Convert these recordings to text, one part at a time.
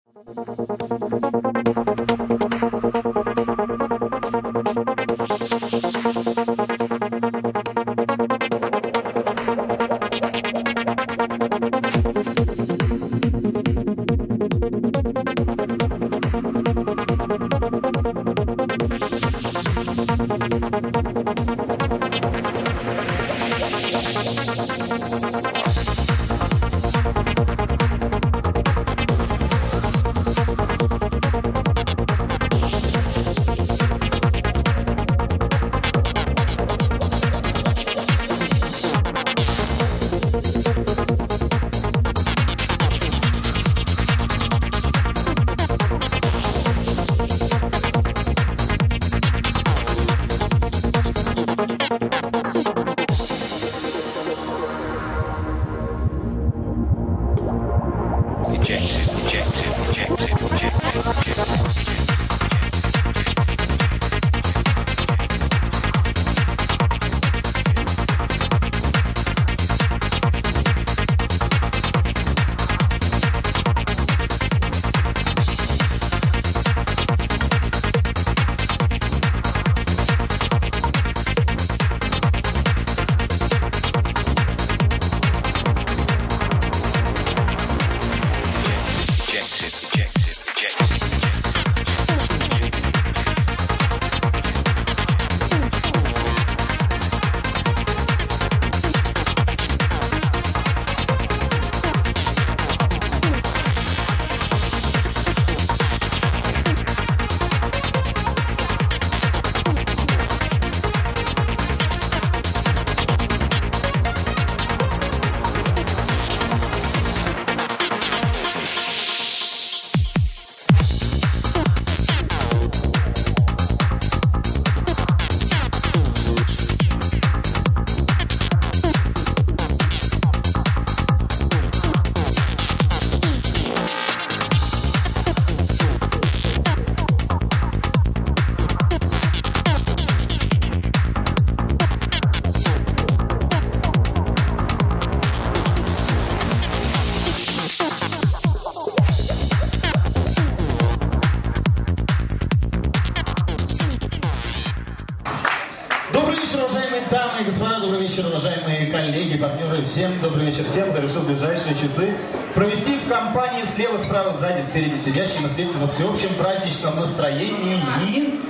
Дамы и господа, добрый вечер, уважаемые коллеги, партнеры. Всем добрый вечер тем, кто решил в ближайшие часы провести в компании слева, справа, сзади, спереди сидящим и встретиться во всеобщем праздничном настроении.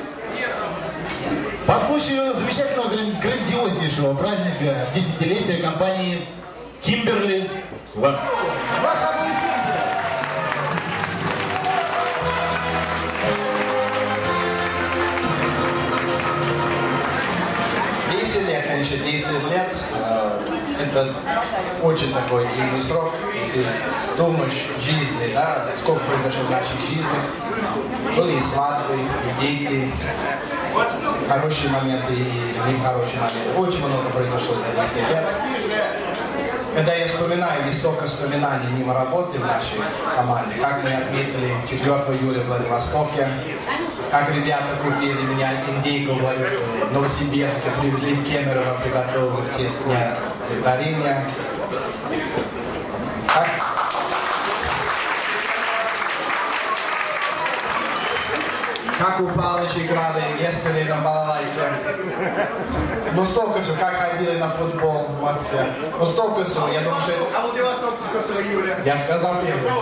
По случаю замечательного, грандиознейшего праздника десятилетия компании Kimberly Lab. Ваши аплодисменты! 10 лет, конечно, 10 лет. Это очень такой длинный срок, если думаешь в жизни, да, сколько произошло в нашей жизни. Были и свадьбы, и дети, хорошие моменты и нехорошие моменты. Очень много произошло за 10 лет. Когда я вспоминаю, не столько вспоминаний мимо работы в нашей команде, как мы отметили 4 июля в Владивостоке, как ребята купили меня индейку в Новосибирске, привезли в Кемерово, приготовили в честь Дня Благодарения. Как у Павловича играли естественно на балалайке. Ну столько все, как ходили на футбол в Москве. Ну столько все, я думаю, что... А Владивосток 4 июля. Я сказал первый.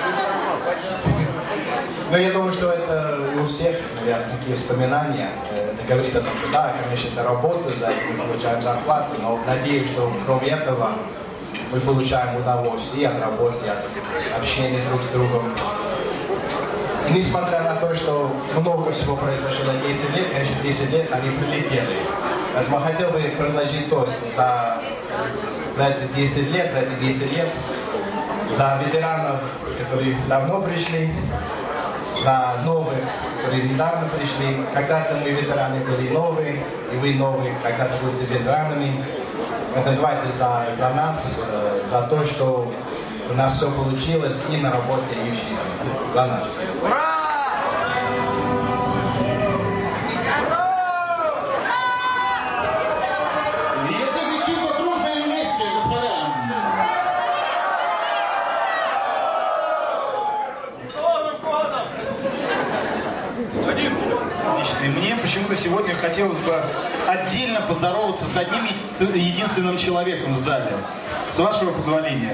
Но я думаю, что это у всех, наверное, такие воспоминания. Это говорит о том, что да, конечно, это работа, за это мы получаем зарплату, но надеюсь, что кроме этого мы получаем удовольствие и от работы, и от общения друг с другом. И несмотря на то, что много всего произошло за 10 лет, конечно, 10 лет они прилетели. Поэтому я хотел бы предложить тост за эти 10 лет, за ветеранов, которые давно пришли, за новых, которые недавно пришли. Когда-то мы ветераны были новые, и вы новые, когда-то будете ветеранами. Это давайте за нас, за то, что у нас все получилось и на работе, и в жизни. За нас. Ура! Если кричим, то дружно и вместе, господа. Отлично. И мне почему-то сегодня хотелось бы отдельно поздороваться с одним единственным человеком в зале. С вашего позволения.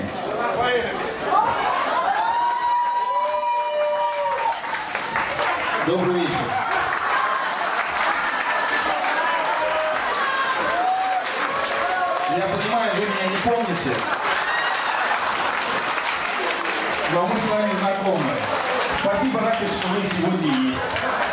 Добрый вечер. Я понимаю, вы меня не помните, но мы с вами знакомы. Спасибо, Ракет, что вы сегодня есть.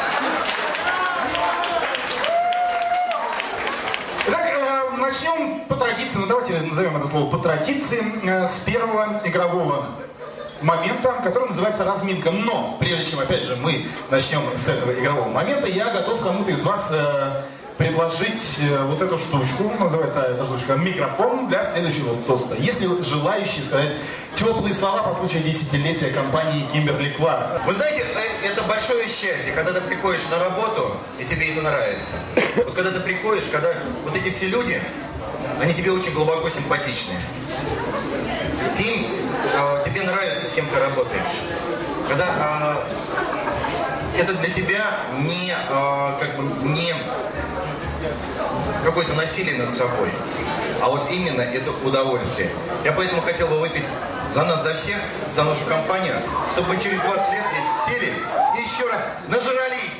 Итак, начнем по традиции, ну давайте назовем это слово по традиции, с первого игрового момента, который называется разминка. Но, прежде чем, опять же, мы начнем с этого игрового момента, я готов кому-то из вас предложить вот эту штучку, называется эта штучка микрофон для следующего тоста. Если желающие сказать теплые слова по случаю десятилетия компании Kimberly-Clark. Вы знаете, это большое счастье, когда ты приходишь на работу, и тебе это нравится. Вот когда ты приходишь, когда вот эти все люди, они тебе очень глубоко симпатичны. С кем тебе нравится, с кем ты работаешь. Когда это для тебя не какое-то насилие над собой, а вот именно это удовольствие. Я поэтому хотел бы выпить за нас, за всех, за нашу компанию, чтобы мы через 20 лет здесь сели и еще раз нажрались.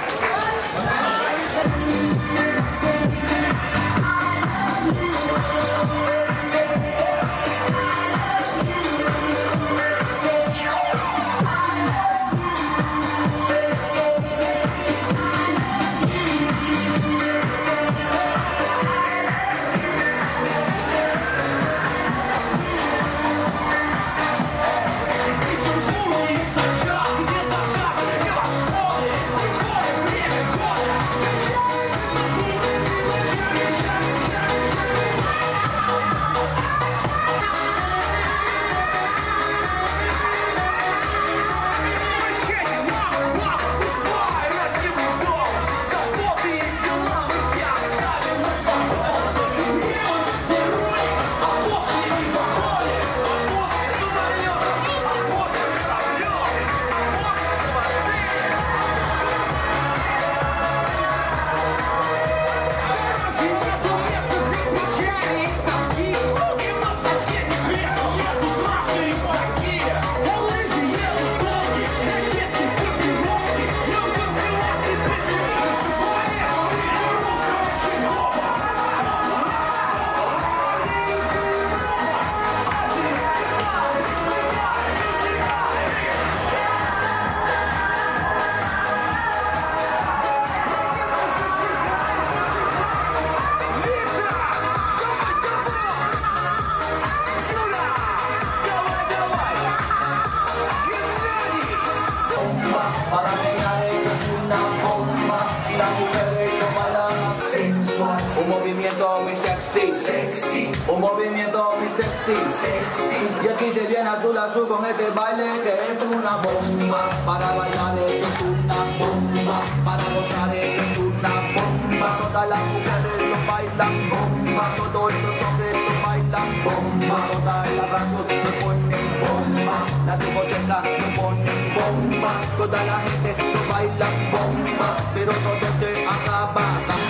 Un movimiento muy sexy, sexy. Un movimiento muy sexy, sexy. Y aquí se viene azul azul con este baile que es una bomba. Para bailar es una bomba. Para gozar es una bomba. Todas las mujeres lo bailan bomba. Todos los hombres lo bailan bomba. Todas las radios lo ponen bomba. Las discotecas lo ponen bomba. Toda la gente lo bailan bomba. Pero todo se acaba.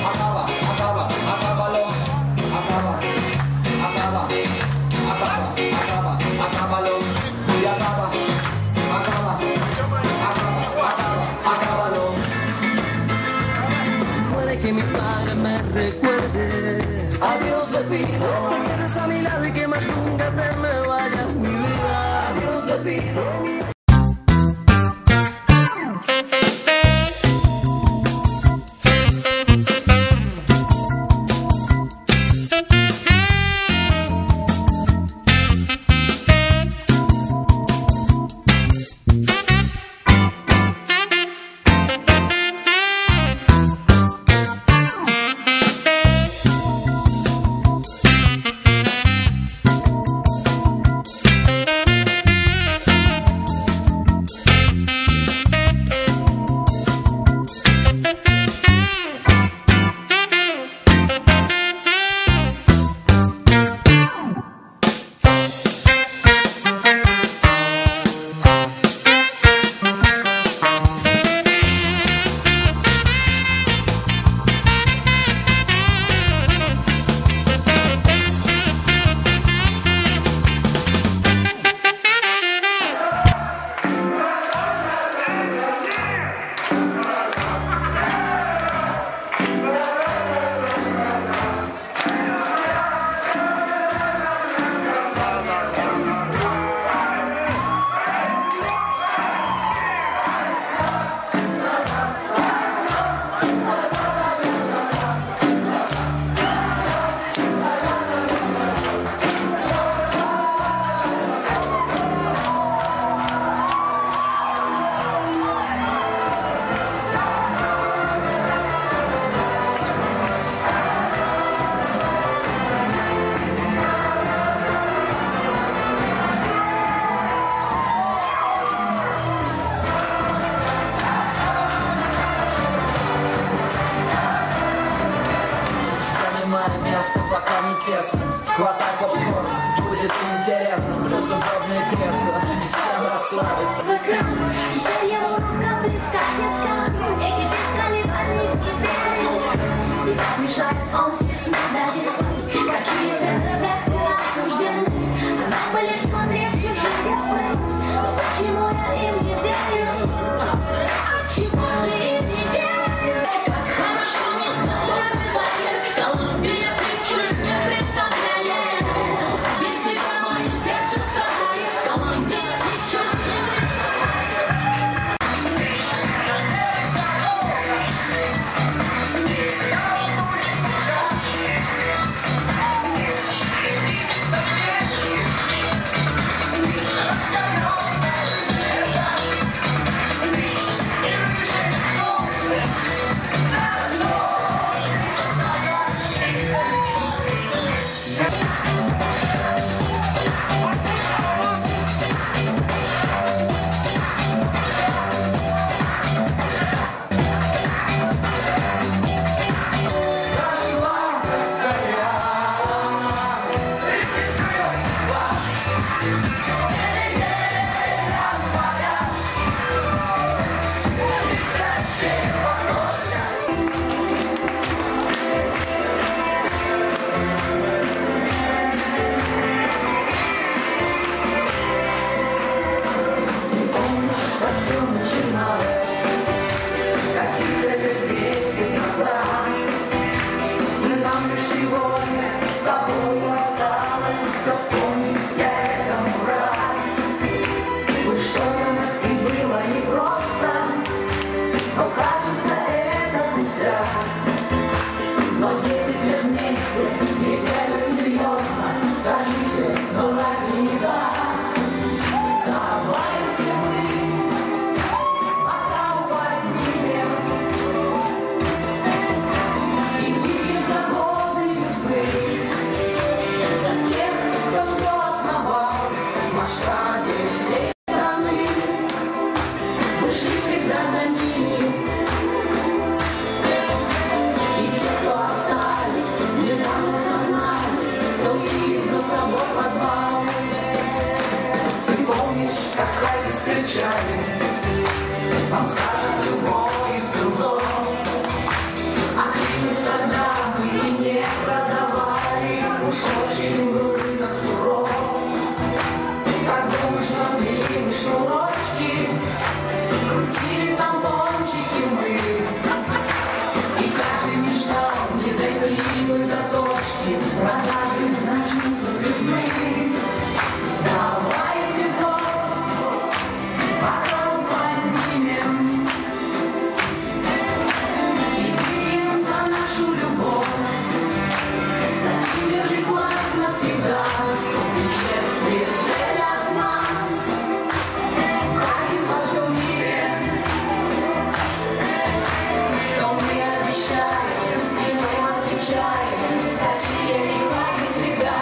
Acábalo, y acaba, acábalo. Puede que mi padre me recuerde, a Dios le pido que quedes a mi lado y que más nunca te me vayas, mi vida. A Dios le pido. тесно. Хватай попкорн, будет интересно. Плюс удобный кресло, всем расслабиться. Что его рукам прискакнется, эти бесколебальные скипели. И как мешает он стесны до весны, какие звезды ты осуждены. А нам бы лишь смотреть чужие песни, но почему я им не верю? А чего же им не верю? Как хорошо мне с тобой вдвоем, Колумбия Pictures не представляет. Без тебя мое сердце страдает, Колумбия Pictures не представляет. Вам скажет любой сезон, а клинус тогда мы не продавали, уж очень был рынок суров. Как дружно били шнурочки, крутили тампончики мы, и каждый мечтал не дойти бы до точки, продажи начнутся с весны. Давайте вновь бокал поднимем и выпьем за нашу любовь, за Kimberly Clark навсегда. Если цель одна, харизма в всем мире, то мы обещаем и всем отвечаем: Россия и Хаги всегда.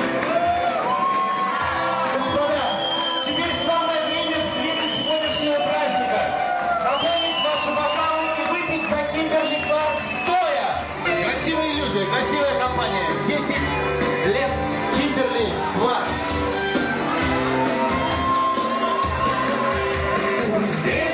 Господа, теперь самое время в свете сегодняшнего праздника наполнить ваши бокалы и выпить за Kimberly Clark стоя. Красивая иллюзия, красивая компания. 10 лет Kimberly Clark. Здесь